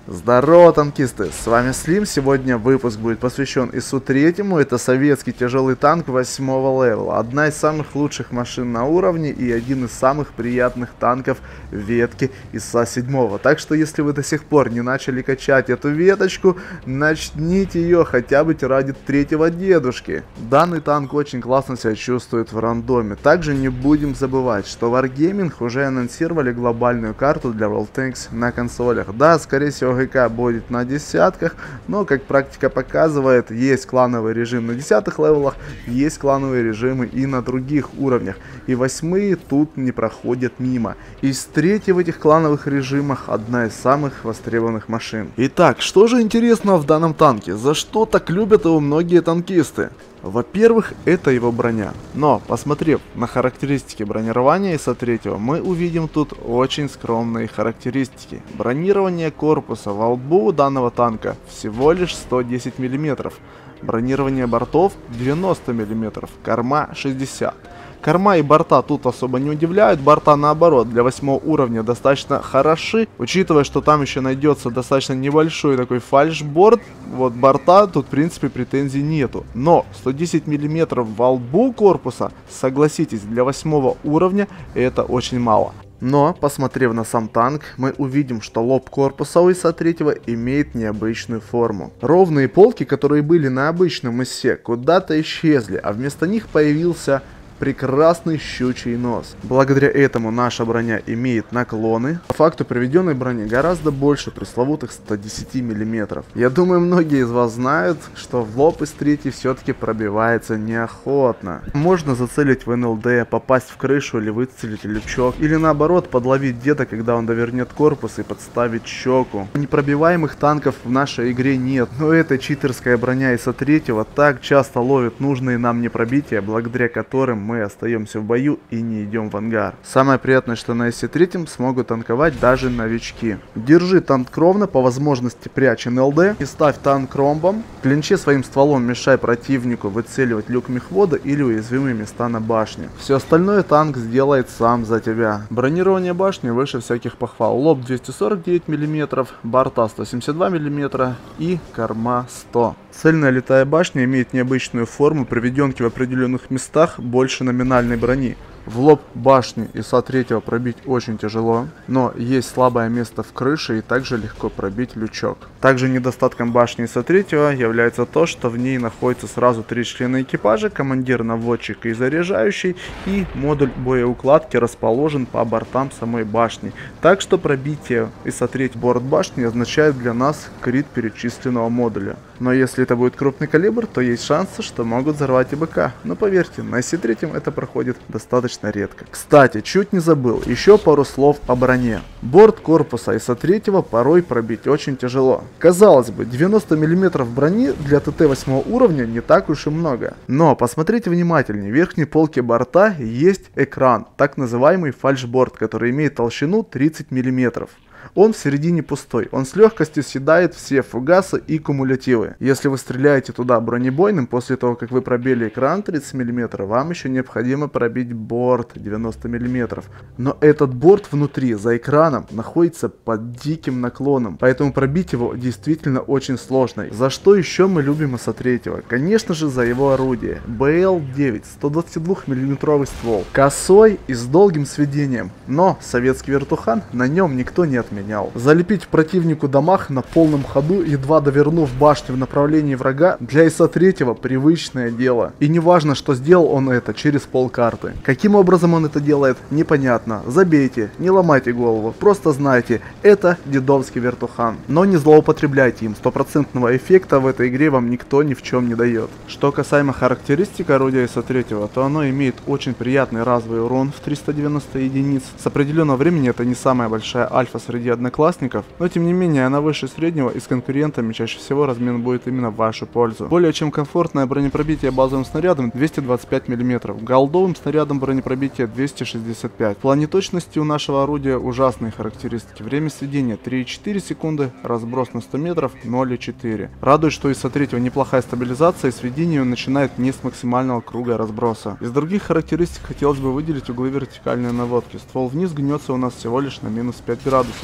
Здорово, танкисты! С вами Слим. Сегодня выпуск будет посвящен ИСу-3. Это советский тяжелый танк 8 левела. Одна из самых лучших машин на уровне и один из самых приятных танков ветки ИСа-7. Так что, если вы до сих пор не начали качать эту веточку, начните ее хотя бы ради третьего дедушки. Данный танк очень классно себя чувствует в рандоме. Также не будем забывать, что Wargaming уже анонсировали глобальную карту для World Tanks на консолях. Да, скорее всего, ГК будет на десятках, но, как практика показывает, есть клановый режим на 10-х левелах, есть клановые режимы и на других уровнях. И 8-е тут не проходят мимо. Из 3 в этих клановых режимах одна из самых востребованных машин. Итак, что же интересного в данном танке? За что так любят его многие танкисты? Во-первых, это его броня. Но, посмотрев на характеристики бронирования ИСа-3, мы увидим тут очень скромные характеристики. Бронирование корпуса во лбу данного танка всего лишь 110 мм. Бронирование бортов 90 мм, корма 60 мм. Корма и борта тут особо не удивляют, борта наоборот для 8 уровня достаточно хороши, учитывая, что там еще найдется достаточно небольшой такой фальшборд, вот борта тут в принципе претензий нету. Но 110 мм во лбу корпуса, согласитесь, для 8 уровня это очень мало. Но, посмотрев на сам танк, мы увидим, что лоб корпуса у ИСа-3 имеет необычную форму. Ровные полки, которые были на обычном ИСе, куда-то исчезли, а вместо них появился прекрасный щучий нос. Благодаря этому наша броня имеет наклоны. По факту приведенной брони гораздо больше пресловутых 110 мм. Я думаю, многие из вас знают, что в лоб ИС-3 все-таки пробивается неохотно. Можно зацелить в НЛД, попасть в крышу или выцелить лючок. Или наоборот, подловить деда, когда он довернет корпус и подставить щеку. Непробиваемых танков в нашей игре нет. Но эта читерская броня ИСа-3 так часто ловит нужные нам непробития, благодаря которым мы остаемся в бою и не идем в ангар. Самое приятное, что на ИСе-3 смогут танковать даже новички. Держи танк ровно, по возможности прячь НЛД и ставь танк ромбом. В клинче своим стволом мешай противнику выцеливать люк мехвода или уязвимые места на башне. Все остальное танк сделает сам за тебя. Бронирование башни выше всяких похвал. Лоб 249 мм, борта 172 мм и корма 100. Цельная летая башня имеет необычную форму, приведенки в определенных местах больше номинальной брони. В лоб башни ИСа-3 пробить очень тяжело, но есть слабое место в крыше и также легко пробить лючок. Также недостатком башни ИСа-3 является то, что в ней находится сразу 3 члена экипажа, командир, наводчик и заряжающий, и модуль боеукладки расположен по бортам самой башни. Так что пробитие ИСа-3 борт башни означает для нас крит перечисленного модуля. Но если это будет крупный калибр, то есть шансы, что могут взорвать и БК. Но поверьте, на ИСе-3 это проходит достаточно редко. Кстати, чуть не забыл, еще пару слов о броне. Борт корпуса ИСа-3 порой пробить очень тяжело. Казалось бы, 90 мм брони для ТТ 8 уровня не так уж и много. Но посмотрите внимательнее, в верхней полке борта есть экран, так называемый фальшборд, который имеет толщину 30 мм. Он в середине пустой, он с легкостью съедает все фугасы и кумулятивы. Если вы стреляете туда бронебойным, после того как вы пробили экран 30 мм, вам еще необходимо пробить борт 90 мм. Но этот борт внутри, за экраном, находится под диким наклоном, поэтому пробить его действительно очень сложно. За что еще мы любим ИСа-3? Конечно же, за его орудие. БЛ-9, 122 мм ствол, косой и с долгим сведением, но советский вертухан на нем никто не отменял. Залепить противнику дамаг на полном ходу, едва довернув башню в направлении врага, для ИСа-3 привычное дело. И не важно, что сделал он это через полкарты. Каким образом он это делает, непонятно. Забейте, не ломайте голову, просто знайте, это дедовский вертухан. Но не злоупотребляйте им, стопроцентного эффекта в этой игре вам никто ни в чем не дает. Что касаемо характеристик орудия ИСа-3, то оно имеет очень приятный разовый урон в 390 единиц. С определенного времени это не самая большая альфа среди одноклассников, но тем не менее она выше среднего и с конкурентами чаще всего размен будет именно в вашу пользу. Более чем комфортное бронепробитие базовым снарядом 225 мм, голдовым снарядом бронепробитие 265. В плане точности у нашего орудия ужасные характеристики. Время сведения 3,4 секунды, разброс на 100 метров 0,4. Радует, что ИСа-3 неплохая стабилизация и сведение начинает не с максимального круга разброса. Из других характеристик хотелось бы выделить углы вертикальной наводки. Ствол вниз гнется у нас всего лишь на минус 5 градусов.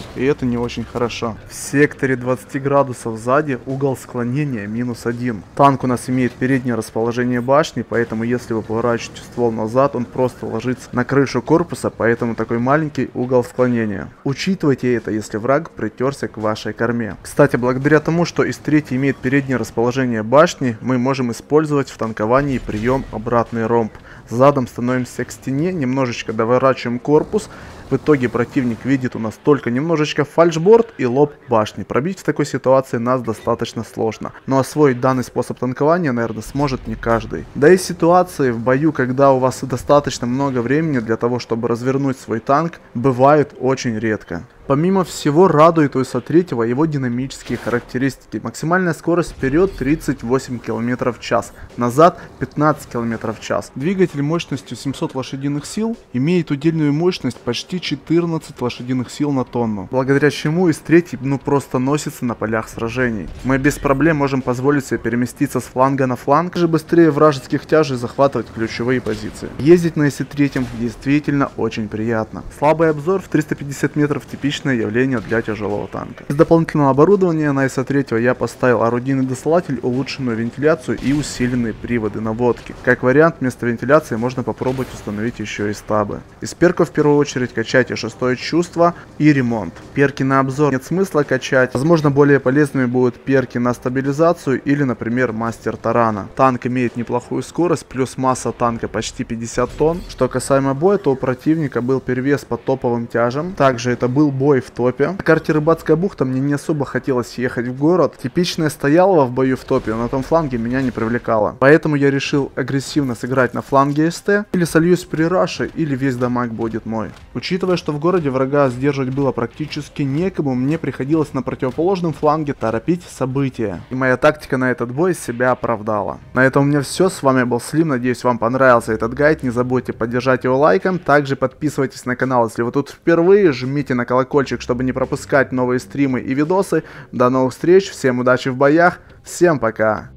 и это не очень хорошо. В секторе 20 градусов сзади угол склонения -1. Танк у нас имеет переднее расположение башни, поэтому если вы поворачиваете ствол назад, он просто ложится на крышу корпуса, поэтому такой маленький угол склонения. Учитывайте это, если враг притерся к вашей корме. Кстати, благодаря тому, что ИС-3 имеет переднее расположение башни, мы можем использовать в танковании прием обратный ромб. Задом становимся к стене, немножечко доворачиваем корпус. В итоге противник видит у нас только немножечко фальшборд и лоб башни. Пробить в такой ситуации нас достаточно сложно. Но освоить данный способ танкования, наверное, сможет не каждый. Да и ситуации в бою, когда у вас достаточно много времени для того, чтобы развернуть свой танк, бывают очень редко. Помимо всего, радует у ИСа-3 его динамические характеристики. Максимальная скорость вперед 38 км в час, назад 15 км в час. Двигатель мощностью 700 лошадиных сил имеет удельную мощность почти 14 лошадиных сил на тонну, благодаря чему ИС-3 просто носится на полях сражений. Мы без проблем можем позволить себе переместиться с фланга на фланг, же быстрее вражеских тяжей захватывать ключевые позиции. Ездить на ИСа-3 действительно очень приятно. Слабый обзор в 350 метров типичный явление для тяжелого танка. Из дополнительного оборудования на ИСа-3 я поставил орудийный досылатель, улучшенную вентиляцию и усиленные приводы наводки. Как вариант, вместо вентиляции можно попробовать установить еще и стабы. Из перков в первую очередь качайте шестое чувство и ремонт. Перки на обзор нет смысла качать. Возможно, более полезными будут перки на стабилизацию или, например, мастер тарана. Танк имеет неплохую скорость, плюс масса танка почти 50 тонн. Что касаемо боя, то у противника был перевес по топовым тяжам. Также это был бой в топе. На карте Рыбацкая бухта мне не особо хотелось ехать в город. Типичная стоялова в бою в топе, но на том фланге меня не привлекала. Поэтому я решил агрессивно сыграть на фланге СТ. Или сольюсь при раше, или весь дамаг будет мой. Учитывая, что в городе врага сдерживать было практически некому, мне приходилось на противоположном фланге торопить события. И моя тактика на этот бой себя оправдала. На этом у меня все. С вами был Слим. Надеюсь, вам понравился этот гайд. Не забудьте поддержать его лайком. Также подписывайтесь на канал, если вы тут впервые. Жмите на колокольчик, чтобы не пропускать новые стримы и видосы. До новых встреч, всем удачи в боях, всем пока!